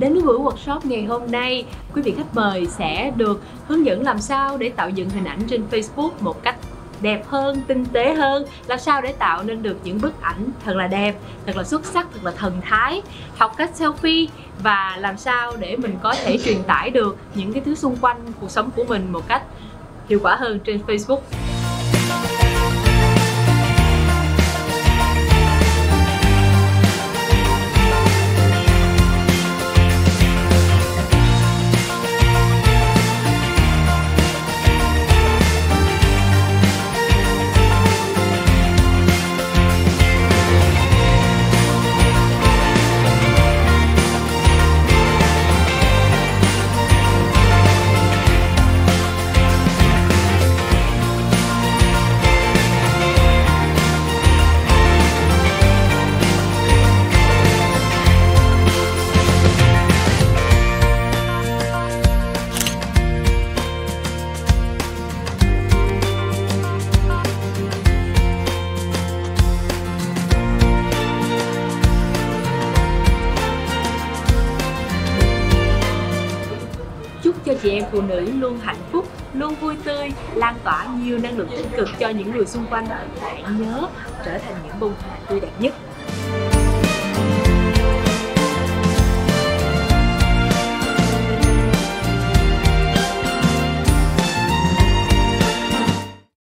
Đến với buổi workshop ngày hôm nay, quý vị khách mời sẽ được hướng dẫn làm sao để tạo dựng hình ảnh trên Facebook một cách đẹp hơn, tinh tế hơn, làm sao để tạo nên được những bức ảnh thật là đẹp, thật là xuất sắc, thật là thần thái, học cách selfie và làm sao để mình có thể truyền tải được những cái thứ xung quanh cuộc sống của mình một cách hiệu quả hơn trên Facebook. Chúc cho chị em phụ nữ luôn hạnh phúc, luôn vui tươi, lan tỏa nhiều năng lượng tích cực cho những người xung quanh. Hãy nhớ trở thành những bông hoa tươi đẹp nhất.